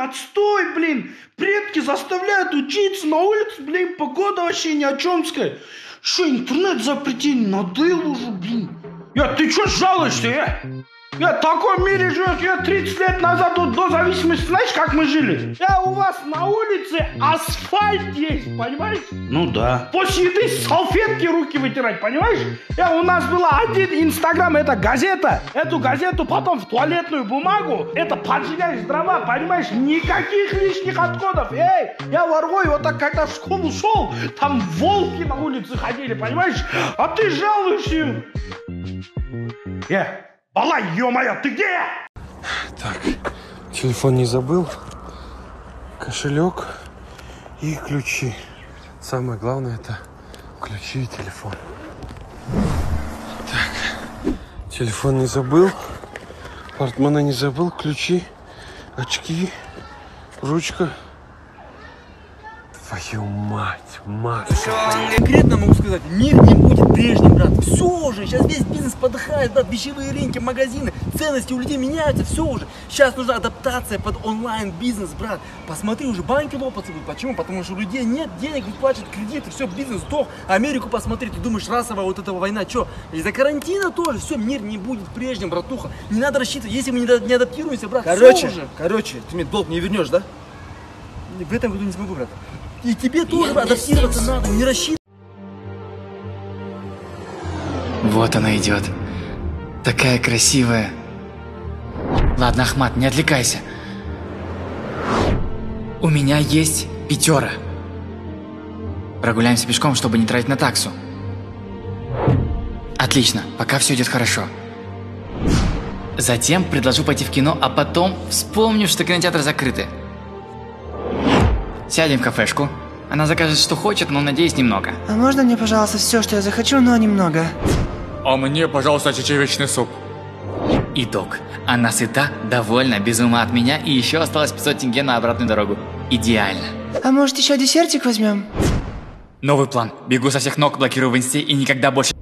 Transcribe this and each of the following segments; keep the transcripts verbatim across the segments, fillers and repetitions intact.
отстой, блин. Предки заставляют учиться на улице, блин, погода вообще ни о чемская. Что, интернет запретили? Надоело уже, блин. Я, ты что жалуешься, я? Я в таком мире живешь, я тридцать лет назад вот, до зависимости, знаешь, как мы жили? Я у вас на улице асфальт есть, понимаешь? Ну да. После еды салфетки руки вытирать, понимаешь? Я, у нас была один инстаграм, это газета. Эту газету потом в туалетную бумагу, это поджигаешь дрова, понимаешь? Никаких лишних отходов. Эй, я в Аргой вот так когда в школу шел, там волки на улице ходили, понимаешь? А ты жалуешься. Я. Балай, ё-моё, ты где? Так, телефон не забыл, кошелек и ключи. Самое главное это ключи и телефон. Так, телефон не забыл, портмоне не забыл, ключи, очки, ручка. Твою мать, мать. Конкретно могу сказать, мир не будет прежним, брат. Все уже, сейчас весь бизнес подыхает, брат. Вещевые рынки, магазины, ценности у людей меняются, все уже. Сейчас нужна адаптация под онлайн-бизнес, брат. Посмотри, уже банки лопаться будут. Почему? Потому что у людей нет денег, выплачивают кредиты, все, бизнес сдох. Америку посмотри, ты думаешь, расовая вот эта война, что? Из-за карантина тоже, все, мир не будет прежним, братуха. Не надо рассчитывать, если мы не, не адаптируемся, брат, короче, уже. Короче, ты мне долг не вернешь, да? В этом году не смогу, брат. И тебе тоже адаптироваться надо, не рассчитывай. Вот она идет. Такая красивая. Ладно, Ахмат, не отвлекайся. У меня есть пятера. Прогуляемся пешком, чтобы не тратить на таксу. Отлично, пока все идет хорошо. Затем предложу пойти в кино, а потом вспомню, что кинотеатры закрыты. Сядем в кафешку. Она закажет, что хочет, но, надеюсь, немного. А можно мне, пожалуйста, все, что я захочу, но немного? А мне, пожалуйста, чечевичный суп. Итог. Она сыта, довольна, без ума от меня, и еще осталось пятьсот тенге на обратную дорогу. Идеально. А может, еще десертик возьмем? Новый план. Бегу со всех ног, блокирую в инсте и никогда больше...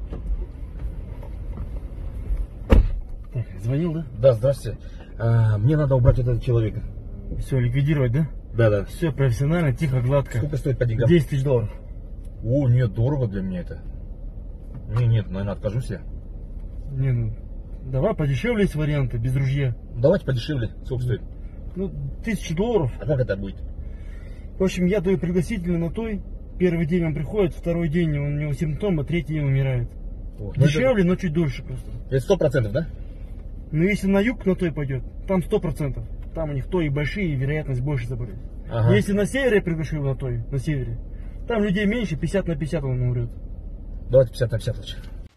Так, звонил, да? Да, здравствуйте. А, мне надо убрать этого человека. Все, ликвидировать, да? Да, да. Все профессионально, тихо, гладко. Сколько стоит по деньгам? десять тысяч долларов. О, нет, дорого для меня это. Не, нет, наверное, откажусь я. Не, ну, давай подешевле есть варианты, без ружья. Давайте подешевле. Сколько стоит? Ну, тысячу долларов. А как это будет? В общем, я даю пригласительный на той. Первый день он приходит, второй день у него симптомы, третий день умирает. О, Дешевле, но чуть дольше просто. Это сто процентов, да? Но если на юг на той пойдет, там сто процентов. Там у них той большие, и вероятность больше заболеть. Ага. Если на севере я приглашу на той, на севере, там людей меньше, пятьдесят на пятьдесят он умрет. Давайте пятьдесят на пятьдесят лучше.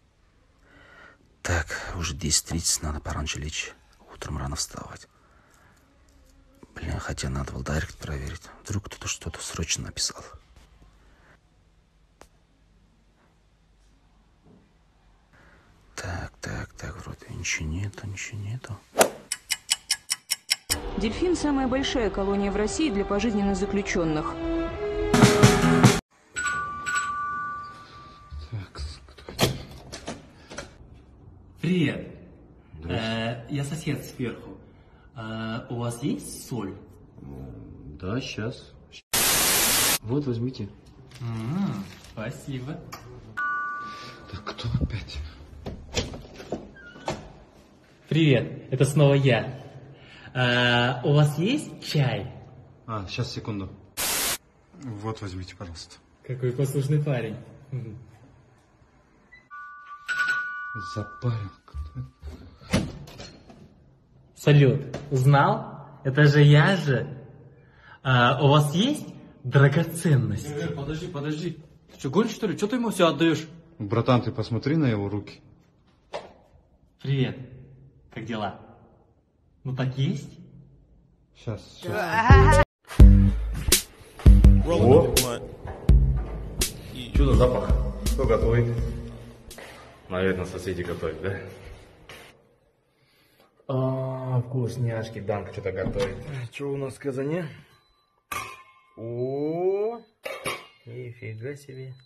Так, уже десять тридцать, надо пораньше лечь. Утром рано вставать. Блин, хотя надо было директ проверить. Вдруг кто-то что-то срочно написал. Так, так, так, вроде ничего нету, ничего нету. Дельфин – самая большая колония в России для пожизненно заключенных. Так, кто? Привет. Э, я сосед сверху. Э, у вас есть соль? Да, сейчас. Вот, возьмите. М-м, спасибо. Так, кто опять? Привет, это снова я. Э, у вас есть чай? А, сейчас, секунду. Вот, возьмите, пожалуйста. Какой послушный парень. Запарил. Салют, узнал? Это же я же. А, у вас есть драгоценности? Э, э, подожди, подожди. Ты что, гонишь, что ли? Что ты ему все отдаешь? Братан, ты посмотри на его руки. Привет. Как дела? Ну так есть? Сейчас. сейчас. О! Что за запах? Кто готовит? Наверное, соседи готовят, да? А, вкусняшки, Данка что-то готовит. Что у нас в казане? О, нифига себе.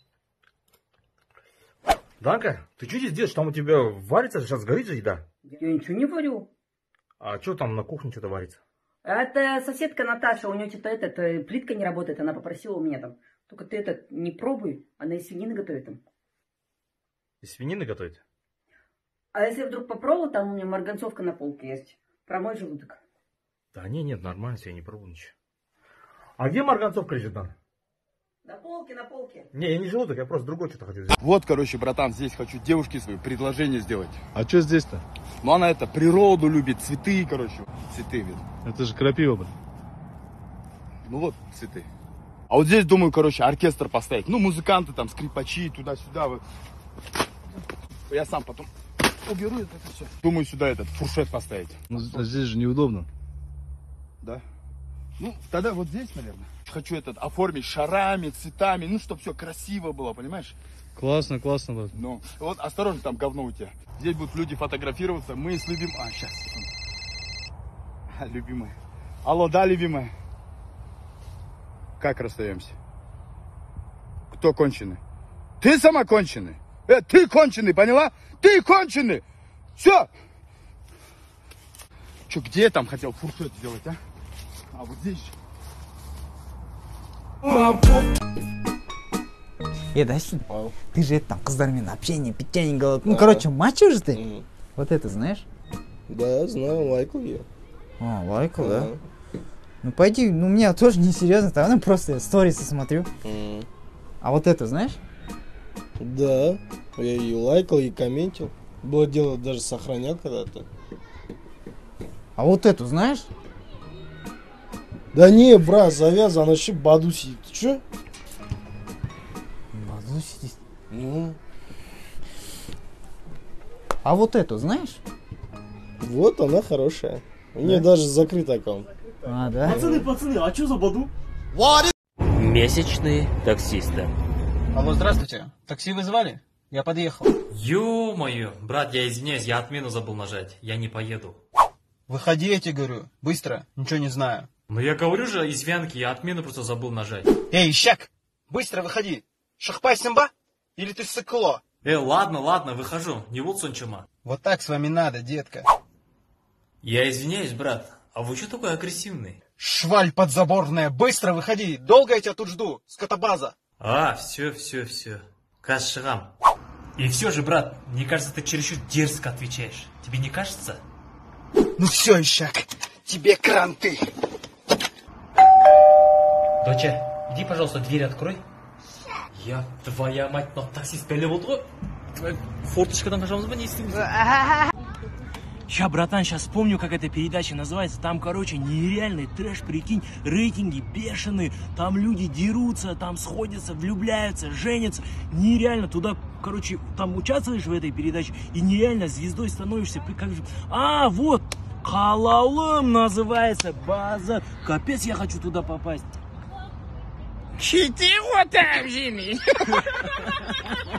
Данка, ты что здесь делаешь? Там у тебя варится, сейчас сгорит же еда. Я ничего не варю. А что там на кухне что-то варится? Это соседка Наташа, у нее что-то этот, плитка не работает, она попросила у меня там. Только ты этот не пробуй, она из свинины готовит там. Из свинины готовить? А если вдруг попробовал, там у меня марганцовка на полке есть. Промой желудок. Да не, нет, нормально, я не пробую ничего. А где марганцовка лежит там? На полке, на полке. Не, я не желудок, я просто другой что-то хочу взять. Вот, короче, братан, здесь хочу девушке свое предложение сделать. А что здесь-то? Ну, она это, природу любит, цветы, короче. Цветы, видно. Это же крапива, блин. Ну вот, цветы. А вот здесь, думаю, короче, оркестр поставить. Ну, музыканты там, скрипачи, туда-сюда. Вот. Я сам потом уберу это все. Думаю, сюда этот фуршет поставить. Ну, здесь же неудобно. Да? Ну, тогда вот здесь, наверное. Хочу этот оформить шарами, цветами, ну, чтобы все красиво было, понимаешь? Классно, классно, да. Ну, вот осторожно, там говно у тебя. Здесь будут люди фотографироваться, мы с любим... А, сейчас, секунду. А, любимая. Алло, да, любимая? Как расстаемся? Кто конченый? Ты сама конченый? Э, ты конченый, поняла? Ты конченый! Все! Че, где я там хотел фуршет сделать, а? А вот здесь же. Э, Дасин, ты же это там қыздармен общение, питание голод. Ну, короче, мачо же ты. Вот это знаешь? Да, знаю, лайкал я. А, лайкал, да? Ну, пойди, ну, у меня тоже несерьезно, там, ну, просто сторисы смотрю. А вот это знаешь? Да, я ее лайкал и комментил. Было дело, даже сохранял когда-то. А вот эту знаешь? Да не, брат, завязан, она вообще Баду сидит. Ты чё? Баду сидит? Ну. А вот эту знаешь? Вот она хорошая. У нее даже закрыт аккаунт. А, да? Пацаны, пацаны, а чё за Баду? Месячные таксисты. Алло, здравствуйте. Такси вызывали? Я подъехал. Ё-моё, брат, я извиняюсь, я отмену забыл нажать. Я не поеду. Выходи, я тебе говорю. Быстро, ничего не знаю. Ну я говорю же, из Вянки, я отмену просто забыл нажать. Эй, щак! Быстро выходи! Шахпай Симба? Или ты сыкло? Э, ладно, ладно, выхожу. Не вот сончума. Вот так с вами надо, детка. Я извиняюсь, брат. А вы что такой агрессивный? Шваль подзаборная, быстро выходи! Долго я тебя тут жду, скотобаза. А, все, все, все. Кашрам. И все же, брат, мне кажется, ты чересчур дерзко отвечаешь. Тебе не кажется? Ну все, Ищак, тебе кранты. Доча, иди, пожалуйста, дверь открой. Я, твоя мать, но таксист пелевод. Твоя форточка там, пожалуйста, не Ща, братан, сейчас вспомню, как эта передача называется. Там, короче, нереальный трэш, прикинь, рейтинги бешеные. Там люди дерутся, там сходятся, влюбляются, женятся. Нереально туда, короче, там участвуешь в этой передаче и нереально звездой становишься. Как же... А, вот, Халаулым называется, базар. Капец, я хочу туда попасть. Чего там, Жими?